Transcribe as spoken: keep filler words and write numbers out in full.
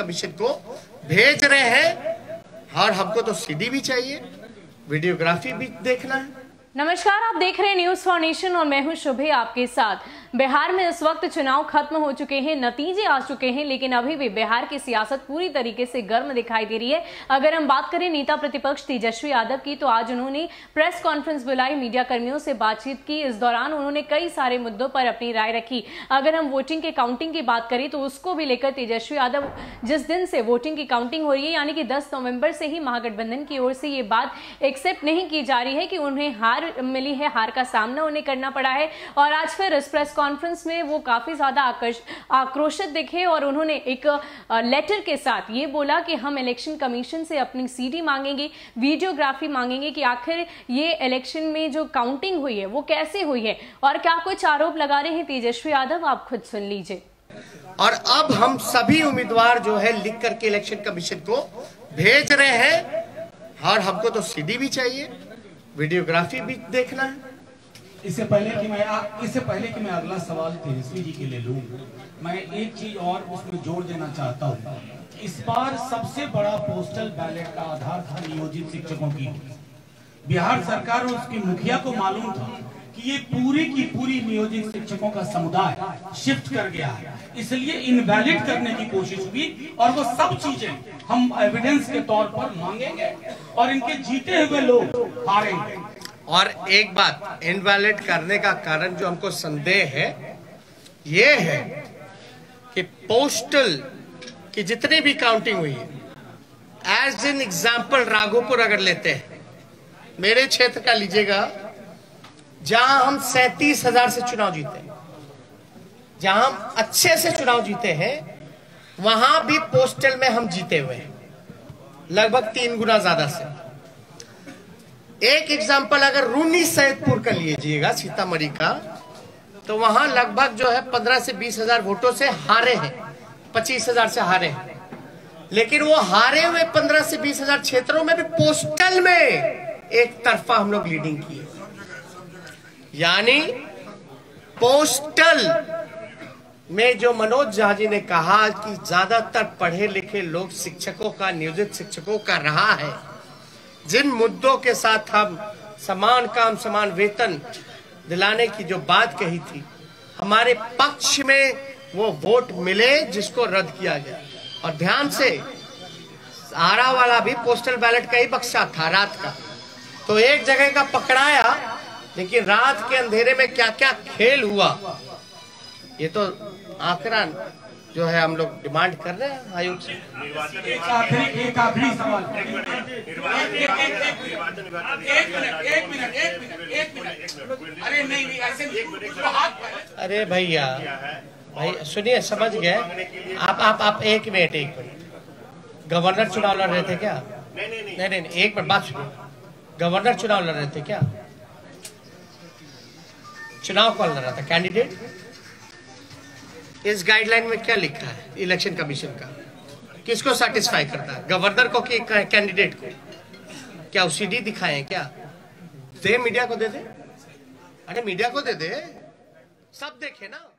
Commission को भेज रहे हैं और हमको तो सीडी भी चाहिए, वीडियोग्राफी भी देखना है। नमस्कार, आप देख रहे हैं न्यूज फॉर नेशन और मैं हूं शुभे आपके साथ। बिहार में इस वक्त चुनाव खत्म हो चुके हैं, नतीजे आ चुके हैं, लेकिन अभी भी बिहार की सियासत पूरी तरीके से गर्म दिखाई दे रही है। अगर हम बात करें नेता प्रतिपक्ष तेजस्वी यादव की, तो आज उन्होंने प्रेस कॉन्फ्रेंस बुलाई, मीडिया कर्मियों से बातचीत की। इस दौरान उन्होंने कई सारे मुद्दों पर अपनी राय रखी। अगर हम वोटिंग के काउंटिंग की बात करें तो उसको भी लेकर तेजस्वी यादव, जिस दिन से वोटिंग की काउंटिंग हो रही है यानी कि दस नवंबर से ही महागठबंधन की ओर से ये बात एक्सेप्ट नहीं की जा रही है कि उन्हें हार मिली है, हार का सामना उन्हें करना पड़ा है। और आज फिर इस प्रेस कॉन्फ्रेंस में वो काफी ज्यादा आक्रोशित दिखे और उन्होंने एक लेटर के साथ ये बोला कि हम इलेक्शन कमीशन से अपनी सीडी मांगेंगे, वीडियोग्राफी मांगेंगे कि आखिर ये इलेक्शन में जो काउंटिंग हुई है वो कैसे हुई है और क्या कुछ आरोप लगा रहे हैं तेजस्वी यादव, आप खुद सुन लीजिए। और अब हम सभी उम्मीदवार जो है लिख करके इलेक्शन कमीशन को भेज रहे हैं और हमको तो सीडी भी चाहिए, वीडियोग्राफी भी देखना है। इससे पहले कि मैं इससे पहले कि मैं अगला सवाल तेजस्वी जी के लिए लूं, मैं एक चीज और उसमें जोड़ देना चाहता हूं। इस बार सबसे बड़ा पोस्टल बैलेट का आधार था नियोजित शिक्षकों की। बिहार सरकार और उसके मुखिया को मालूम था कि ये पूरी की पूरी नियोजित शिक्षकों का समुदाय शिफ्ट कर गया है, इसलिए इनवैलिड करने की कोशिश हुई और वो सब चीजें हम एविडेंस के तौर पर मांगेंगे और इनके जीते हुए लोग हारेंगे। और एक बात, इनवैलिड करने का कारण जो हमको संदेह है ये है कि पोस्टल की जितनी भी काउंटिंग हुई है, एज एन एग्जाम्पल राघोपुर अगर लेते हैं, मेरे क्षेत्र का लीजिएगा, जहां हम सैंतीस हजार से चुनाव जीते हैं, जहां हम अच्छे से चुनाव जीते हैं, वहां भी पोस्टल में हम जीते हुए हैं लगभग तीन गुना ज्यादा से। एक एग्जाम्पल अगर रूनी सैदपुर का लीजिएगा, सीतामढ़ी का, तो वहां लगभग जो है पंद्रह से बीस हजार वोटों से हारे हैं, पच्चीस हजार से हारे हैं। लेकिन वो हारे हुए पंद्रह से बीस हजार क्षेत्रों में भी पोस्टल में एक तरफा हम लोग लीडिंग किए। यानी पोस्टल में जो मनोज झा जी ने कहा कि ज्यादातर पढ़े लिखे लोग शिक्षकों का, नियोजित शिक्षकों का रहा है, जिन मुद्दों के साथ हम समान काम समान वेतन दिलाने की जो बात कही थी, हमारे पक्ष में वो वोट मिले जिसको रद्द किया गया। और ध्यान से, आरा वाला भी पोस्टल बैलेट का ही बक्सा था रात का, तो एक जगह का पकड़ाया, लेकिन रात के अंधेरे में क्या क्या खेल हुआ ये तो आंकड़ा जो है हम लोग डिमांड कर रहे हैं आयोग से। एक आखिरी एक आखिरी सवाल, एक मिनट एक मिनट एक मिनट अरे नहीं नहीं ऐसे, अरे भैया भाई सुनिए, समझ गए आप आप आप एक मिनट एक मिनट गवर्नर चुनाव लड़ रहे थे क्या? नहीं नहीं नहीं, नहीं एक मिनट बात सुनिए, गवर्नर चुनाव लड़ रहे थे क्या? चुनाव कौन लड़ रहा था? कैंडिडेट। इस गाइडलाइन में क्या लिखा है इलेक्शन कमीशन का? किसको सेटिस्फाई करता है, गवर्नर को कि कैंडिडेट को? क्या सीडी दिखाए हैं क्या? दे मीडिया को दे दे, अरे मीडिया को दे दे, सब देखे ना।